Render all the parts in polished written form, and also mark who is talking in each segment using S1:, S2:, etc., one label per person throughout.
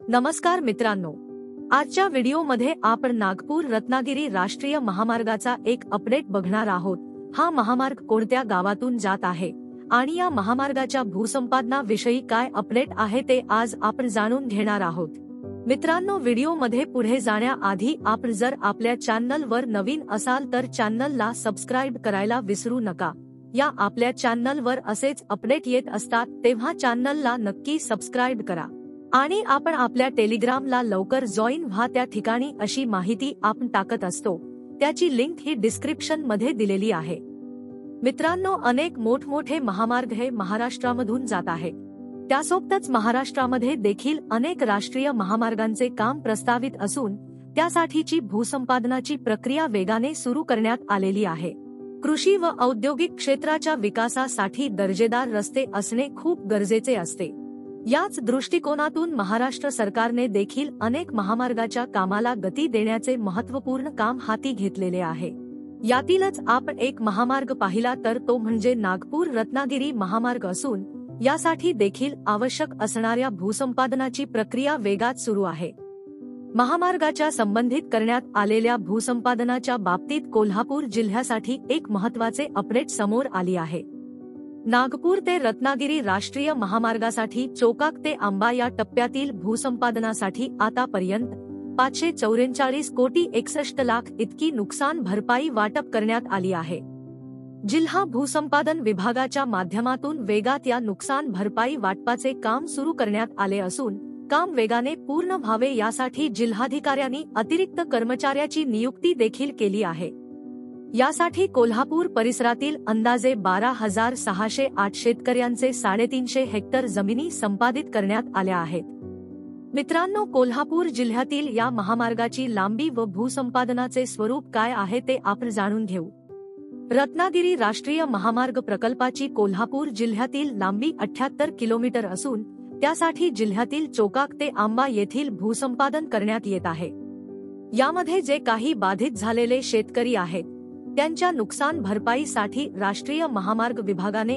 S1: नमस्कार मित्रांनो, आजच्या व्हिडिओमध्ये आपण नागपूर रत्नागिरी राष्ट्रीय महामार्गाचा एक अपडेट बघणार आहोत। हा महामार्ग कोणत्या गावातून जात आहे आणि या महामार्गाच्या भूसंपादनाविषयी काय अपडेट आहे ते आज आपण जाणून घेणार आहोत। मित्रांनो, व्हिडिओमध्ये पुढे जाण्याआधी आपण जर आपल्या चॅनलवर नवीन असाल तर चॅनलला सबस्क्राइब करायला विसरू नका। या आपल्या चॅनलवर असेच अपडेट येत असतात, तेव्हा चॅनलला नक्की सबस्क्राइब करा आणि आपण आपल्या टेलिग्रामला लवकर जॉईन व्हा। त्या ठिकाणी अशी माहिती आपण टाकत असतो, त्याची लिंक ही डिस्क्रिप्शन मध्ये दिलेली आहे। मित्रांनो, अनेक मोठमोठे महामार्ग हे महाराष्ट्रामधून जात आहेत। त्यासोबतच महाराष्ट्रामध्ये देखील अनेक राष्ट्रीय महामार्गांचे काम प्रस्तावित असून त्यासाठीची भूसंपादनाची प्रक्रिया वेगाने सुरू करण्यात आलेली आहे। कृषी व औद्योगिक क्षेत्राच्या विकासासाठी दर्जेदार रस्ते असणे खूप गरजेचे असते। याच दृष्टिकोनातून महाराष्ट्र सरकारने देखील अनेक महामार्गाच्या कामाला गती देण्याचे महत्त्वपूर्ण काम हाती घेतलेले आहे। यातीलच आपण एक महामार्ग पाहिला तर तो म्हणजे नागपूर रत्नागिरी महामार्ग असून यासाठी देखील आवश्यक असणाऱ्या भूसंपादनाची प्रक्रिया वेगात सुरू आहे। महामार्गाच्या संबंधित करण्यात आलेल्या भूसंपादनाच्या बाबतीत कोल्हापूर जिल्ह्यासाठी एक महत्त्वाचे अपडेट समोर आली आहे। नागपूर ते रत्नागिरी राष्ट्रीय महामार्गासाठी चोकाक ते आंबा या टप्प्यातील भूसंपादनासाठी आतापर्यंत 544 कोटी 61 लाख इतकी नुकसान भरपाई वाटप करण्यात आली आहे। जिल्हा भूसंपादन विभागाच्या माध्यमातून वेगात या नुकसान भरपाई वाटपाचे काम सुरू करण्यात आले असून काम वेगाने पूर्ण व्हावे यासाठी जिल्हाधिकाऱ्यांनी अतिरिक्त कर्मचाऱ्याची नियुक्ती देखील केली आहे। यासाठी कोल्हापूर परिसरातील अंदाजे 12,608 शेतकऱ्यांचे 350 हेक्टर जमिनी संपादित करण्यात आल्या आहेत। मित्रांनो, कोल्हापूर जिल्ह्यातील या महामार्गाची लांबी व भूसंपादनाचे स्वरूप काय आहे ते आपण जाणून घेऊ। रत्नागिरी राष्ट्रीय महामार्ग प्रकल्पाची कोल्हापूर जिल्ह्यातील लांबी 78 किलोमीटर असून त्यासाठी जिल्ह्यातील चोकाक ते आंबा येथील भूसंपादन करण्यात येत आहे। यामध्ये जे काही बाधित झालेले शेतकरी आहेत त्यांच्या नुकसान भरपाईसाठी राष्ट्रीय महामार्ग विभागाने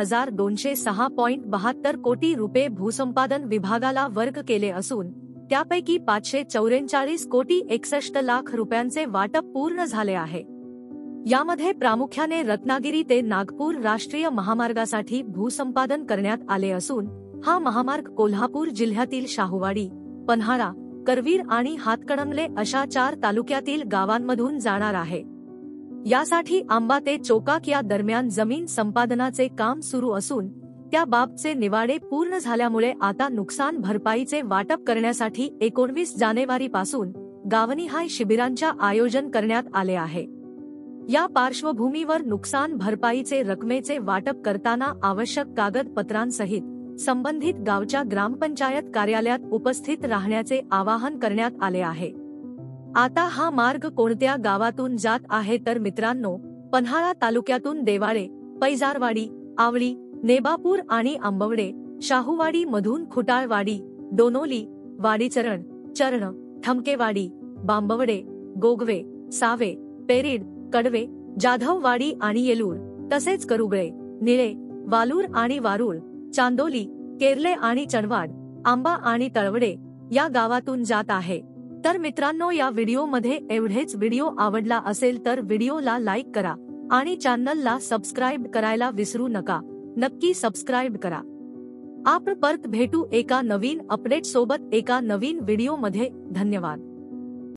S1: 1206.72 कोटी रुपये भूसंपादन विभागाला वर्ग केले असून त्यापैकी 544 कोटी 61 लाख रुपयांचे वाटप पूर्ण झाले आहे। यामध्ये प्रामुख्याने रत्नागिरी ते नागपूर राष्ट्रीय महामार्गासाठी भूसंपादन करण्यात आले असून हा महामार्ग कोल्हापूर जिल्ह्यातील शाहूवाडी, पन्हाळा, करवीर आणि हातकणंगले अशा 4 तालुक्यातील गावांमधून जाणार आहे। यासाठी आंबा ते चोकाक या दरम्यान जमीन संपादनाचे काम सुरू असून त्या बाबतचे निवाडे पूर्ण झाल्यामुळे आता नुकसान भरपाईचे वाटप करण्यासाठी 19 जानेवारीपासून गावनिहाय शिबिरांचे आयोजन करण्यात आले आहे। या पार्श्वभूमीवर नुकसान भरपाईचे रकमेचे वाटप करताना आवश्यक कागदपत्रांसहित संबंधित गावच्या ग्रामपंचायत कार्यालयात उपस्थित राहण्याचे आवाहन करण्यात आले आहे। आता हा मार्ग कोणत्या गावातून जात आहे तर मित्रांनो, पन्हाळा तालुक्यातून देवाळे, पैजारवाडी, आवळी, नेबापूर आणि आंबवडे, शाहूवाडी मधून खुटाळवाडी, डोनोली, वाडीचरण, चरण, ठमकेवाडी, बांबवडे, गोगवे, सावे, पेरीड, कडवे, जाधववाडी आणि येलूर, तसेच करुगळे, निळे, वालूर आणि वारुळ, चांदोली, केरले आणि चणवाड, आंबा आणि तळवडे या गावातून जात आहे। तर मित्रांनो, या व्हिडिओमध्ये एवढेच। व्हिडिओ आवडला असेल तर व्हिडिओला लाईक करा आणि चॅनलला सबस्क्राइब करायला विसरू नका। नक्की सबस्क्राइब करा। आपण परत भेटू एका नवीन अपडेट सोबत एका नवीन व्हिडिओमध्ये। धन्यवाद।